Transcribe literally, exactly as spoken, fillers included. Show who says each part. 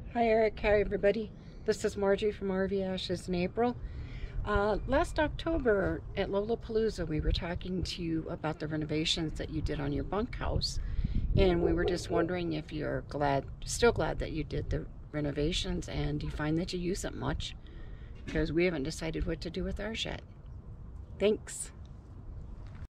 Speaker 1: Hi Eric, hi everybody. This is Margie from R V Ashes in April. Uh, last October at Lollapalooza we were talking to you about the renovations that you did on your bunkhouse, and we were just wondering if you're glad, still glad that you did the renovations, and do you find that you use it much? Because we haven't decided what to do with ours yet. Thanks.